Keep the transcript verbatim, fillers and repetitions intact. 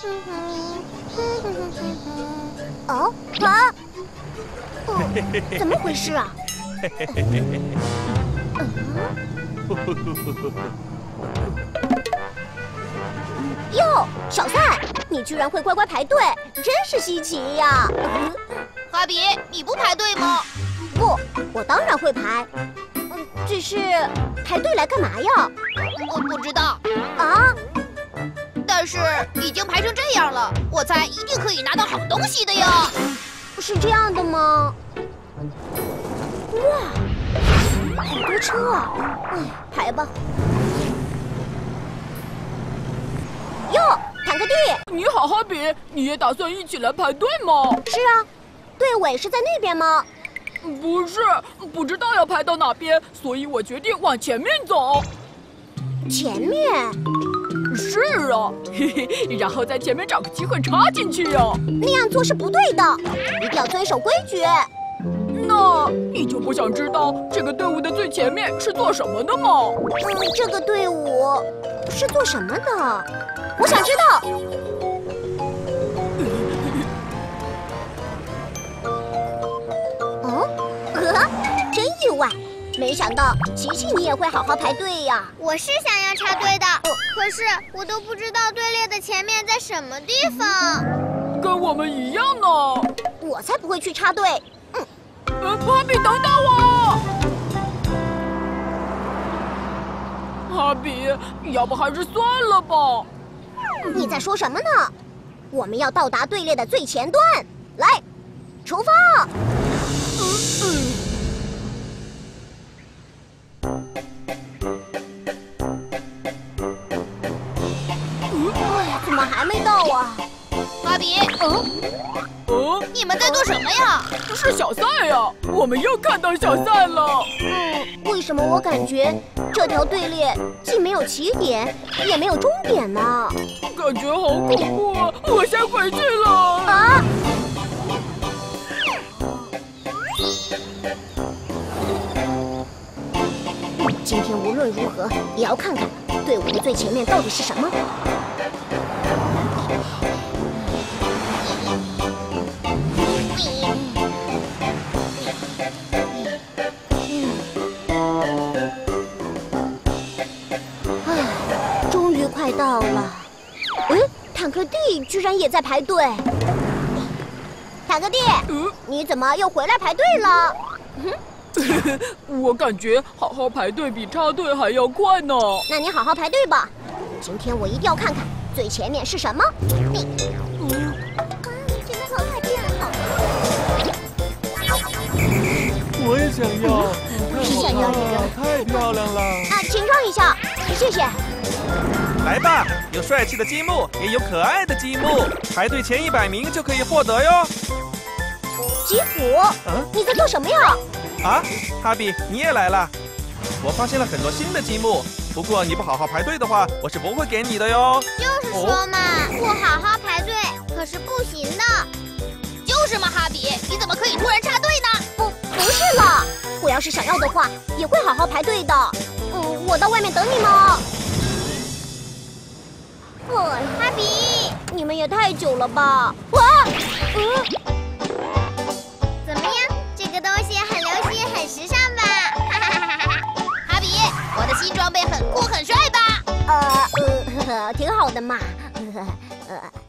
哦啊！哦，怎么回事啊？嗯。哟，小赛，你居然会乖乖排队，真是稀奇呀！ 哈比，你不排队吗？ 不，我当然会排。嗯，只是排队来干嘛呀？ 我不知道。 啊？ 但是已经排成这样了，我猜一定可以拿到好东西的呀。 是这样的吗？哇，好多车啊！哎，排吧。哟，坦克弟， 你好，哈比，你也打算一起来排队吗？ 是啊，队尾是在那边吗？ 不是，不知道要排到哪边，所以我决定往前面走。 前面？ 是啊，嘿嘿，然后在前面找个机会插进去呀。 那样做是不对的，一定要遵守规矩。 那你就不想知道这个队伍的最前面是做什么的吗？ 嗯，这个队伍是做什么的？我想知道。哦，呵，真意外，没想到琪琪你也会好好排队呀。 我是想要插队的，可是我都不知道队列的前面在什么地方。 跟我们一样呢。 我才不会去插队。嗯， 呃，哈比，等等我。哈比，要不还是算了吧。 你在说什么呢？我们要到达队列的最前端，来，出发！嗯，哎，怎么还没到啊？ 哈比， 嗯，嗯， 你们在做什么呀？ 是小赛呀，我们又看到小赛了。 嗯，为什么我感觉这条队列既没有起点，也没有终点呢？ 感觉好恐怖啊！我先回去了。 啊！今天无论如何也要看看队伍的最前面到底是什么。唉，终于快到了。嗯，坦克弟居然也在排队。坦克弟， 嗯， 你怎么又回来排队了？嗯。 我感觉好好排队比插队还要快呢。 那你好好排队吧。今天我一定要看看最前面是什么。你，嗯，啊，这个好看，这样好看。 我也想要， 我也想要一个， 太漂亮了。 啊，请让一下，谢谢。 来吧，有帅气的积木，也有可爱的积木，排队前一百名就可以获得哟。 吉普， 嗯， 你在做什么呀？ 啊，哈比，你也来了！我发现了很多新的积木，不过你不好好排队的话，我是不会给你的哟。 就是说嘛，不好好排队可是不行的。 就是嘛，哈比，你怎么可以突然插队呢？ 不，不是了，我要是想要的话，也会好好排队的。嗯，我到外面等你们哦。哦， 哈比， 你们也太久了吧？哇，嗯。 怎么样？这个东西很流行，很时尚吧？ 哈比，我的新装备很酷很帅吧？ 呃呃，呵呵挺好的嘛。呵呵呃。